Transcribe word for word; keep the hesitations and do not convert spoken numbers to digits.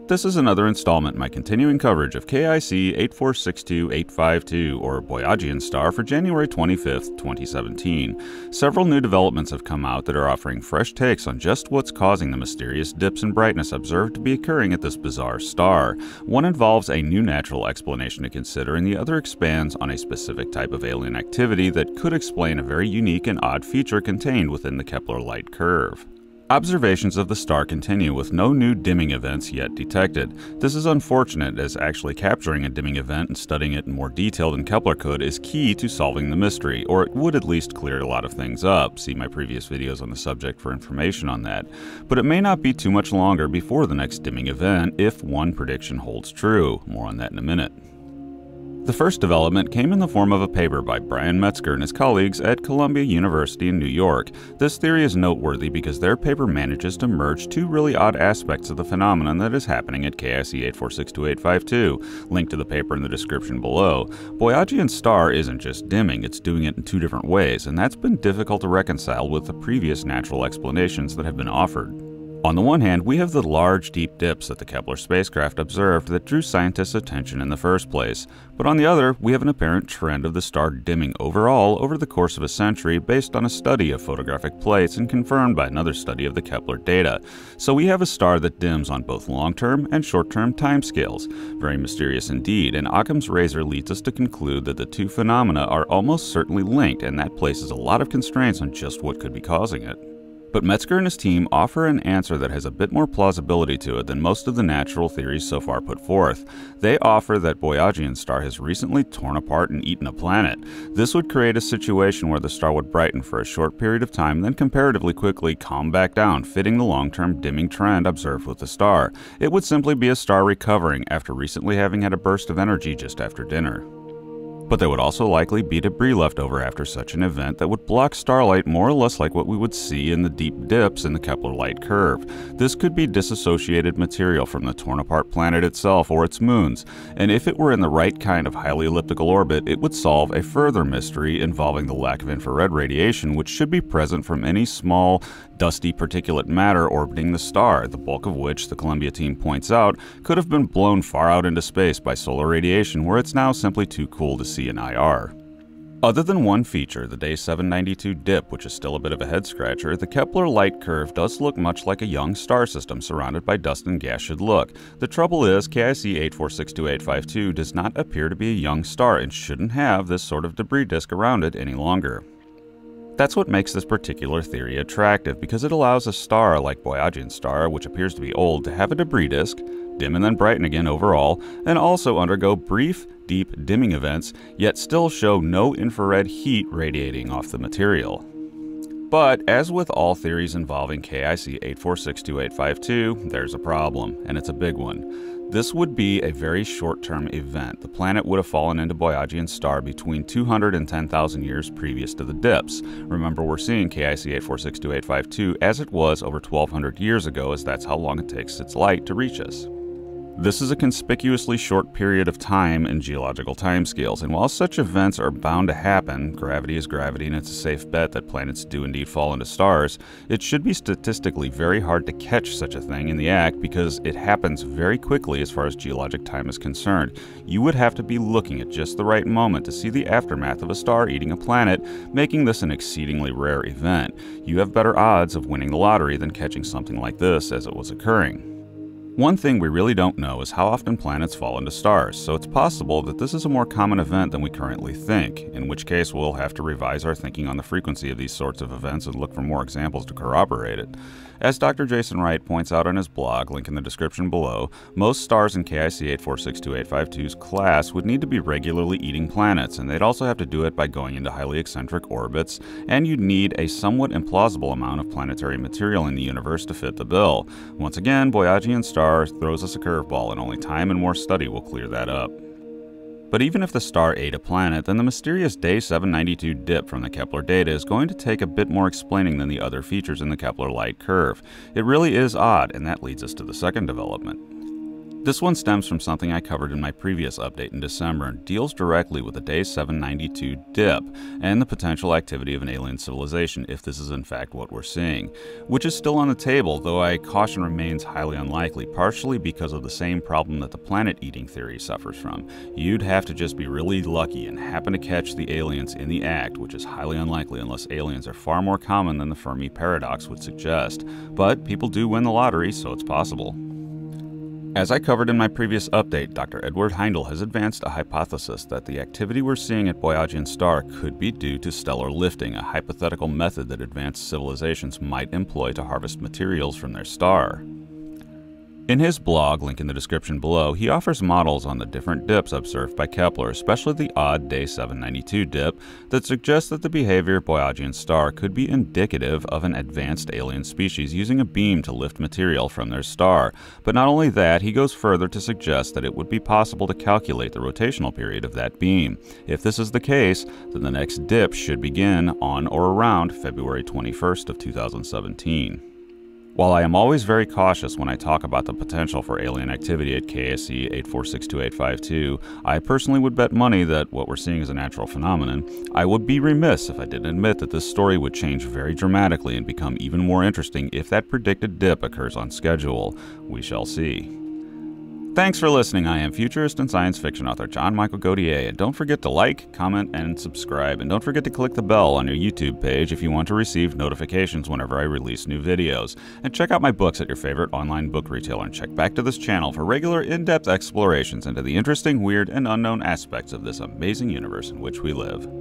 This is another installment in my continuing coverage of K I C eight four six two eight five two, or Boyajian star, for January twenty-fifth, twenty seventeen. Several new developments have come out that are offering fresh takes on just what's causing the mysterious dips in brightness observed to be occurring at this bizarre star. One involves a new natural explanation to consider, and the other expands on a specific type of alien activity that could explain a very unique and odd feature contained within the Kepler light curve. Observations of the star continue with no new dimming events yet detected. This is unfortunate, as actually capturing a dimming event and studying it in more detail than Kepler could is key to solving the mystery, or it would at least clear a lot of things up. See my previous videos on the subject for information on that. But it may not be too much longer before the next dimming event if one prediction holds true. More on that in a minute. The first development came in the form of a paper by Brian Metzger and his colleagues at Columbia University in New York. This theory is noteworthy because their paper manages to merge two really odd aspects of the phenomenon that is happening at K I C eight four six two eight five two. Link to the paper in the description below. Boyajian's star isn't just dimming, it's doing it in two different ways, and that's been difficult to reconcile with the previous natural explanations that have been offered. On the one hand, we have the large, deep dips that the Kepler spacecraft observed that drew scientists' attention in the first place. But on the other, we have an apparent trend of the star dimming overall over the course of a century based on a study of photographic plates and confirmed by another study of the Kepler data. So we have a star that dims on both long-term and short-term timescales. Very mysterious indeed, and Occam's razor leads us to conclude that the two phenomena are almost certainly linked, and that places a lot of constraints on just what could be causing it. But Metzger and his team offer an answer that has a bit more plausibility to it than most of the natural theories so far put forth. They offer that Boyajian star has recently torn apart and eaten a planet. This would create a situation where the star would brighten for a short period of time, then comparatively quickly calm back down, fitting the long-term dimming trend observed with the star. It would simply be a star recovering after recently having had a burst of energy just after dinner. But there would also likely be debris left over after such an event that would block starlight more or less like what we would see in the deep dips in the Kepler light curve. This could be disassociated material from the torn-apart planet itself or its moons, and if it were in the right kind of highly elliptical orbit, it would solve a further mystery involving the lack of infrared radiation, which should be present from any small, dusty particulate matter orbiting the star, the bulk of which, the Columbia team points out, could have been blown far out into space by solar radiation, where it's now simply too cool to see in I R. Other than one feature, the day seven ninety-two dip, which is still a bit of a head-scratcher, the Kepler light curve does look much like a young star system surrounded by dust and gas should look. The trouble is, K I C eight four six two eight five two does not appear to be a young star and shouldn't have this sort of debris disk around it any longer. That's what makes this particular theory attractive, because it allows a star like Boyajian star, which appears to be old, to have a debris disk, dim and then brighten again overall, and also undergo brief, deep dimming events, yet still show no infrared heat radiating off the material. But, as with all theories involving K I C eight four six two eight five two, there's a problem, and it's a big one. This would be a very short-term event. The planet would have fallen into Boyajian's star between two hundred and ten thousand years previous to the dips. Remember, we're seeing K I C eight four six two eight five two as it was over twelve hundred years ago, as that's how long it takes its light to reach us. This is a conspicuously short period of time in geological timescales, and while such events are bound to happen, gravity is gravity and it's a safe bet that planets do indeed fall into stars, it should be statistically very hard to catch such a thing in the act because it happens very quickly as far as geologic time is concerned. You would have to be looking at just the right moment to see the aftermath of a star eating a planet, making this an exceedingly rare event. You have better odds of winning the lottery than catching something like this as it was occurring. One thing we really don't know is how often planets fall into stars, so it's possible that this is a more common event than we currently think, in which case we'll have to revise our thinking on the frequency of these sorts of events and look for more examples to corroborate it. As Doctor Jason Wright points out on his blog, link in the description below, most stars in K I C eight four six two eight five two's class would need to be regularly eating planets, and they'd also have to do it by going into highly eccentric orbits, and you'd need a somewhat implausible amount of planetary material in the universe to fit the bill. Once again, Boyajian star throws us a curveball, and only time and more study will clear that up. But even if the star ate a planet, then the mysterious day seven ninety-two dip from the Kepler data is going to take a bit more explaining than the other features in the Kepler light curve. It really is odd, and that leads us to the second development. This one stems from something I covered in my previous update in December and deals directly with the day seven ninety-two dip and the potential activity of an alien civilization if this is in fact what we're seeing, which is still on the table, though I caution remains highly unlikely, partially because of the same problem that the planet-eating theory suffers from. You'd have to just be really lucky and happen to catch the aliens in the act, which is highly unlikely unless aliens are far more common than the Fermi paradox would suggest. But people do win the lottery, so it's possible. As I covered in my previous update, Doctor Eduard Heindl has advanced a hypothesis that the activity we're seeing at Boyajian star could be due to stellar lifting, a hypothetical method that advanced civilizations might employ to harvest materials from their star. In his blog, link in the description below, he offers models on the different dips observed by Kepler, especially the odd day seven ninety-two dip, that suggests that the behavior of Boyajian star could be indicative of an advanced alien species using a beam to lift material from their star. But not only that, he goes further to suggest that it would be possible to calculate the rotational period of that beam. If this is the case, then the next dip should begin on or around February twenty-first of two thousand seventeen. While I am always very cautious when I talk about the potential for alien activity at K I C eight four six two eight five two, I personally would bet money that what we're seeing is a natural phenomenon. I would be remiss if I didn't admit that this story would change very dramatically and become even more interesting if that predicted dip occurs on schedule. We shall see. Thanks for listening. I am futurist and science fiction author John Michael Gautier, and don't forget to like, comment, and subscribe, and don't forget to click the bell on your YouTube page if you want to receive notifications whenever I release new videos. And check out my books at your favorite online book retailer, and check back to this channel for regular in-depth explorations into the interesting, weird, and unknown aspects of this amazing universe in which we live.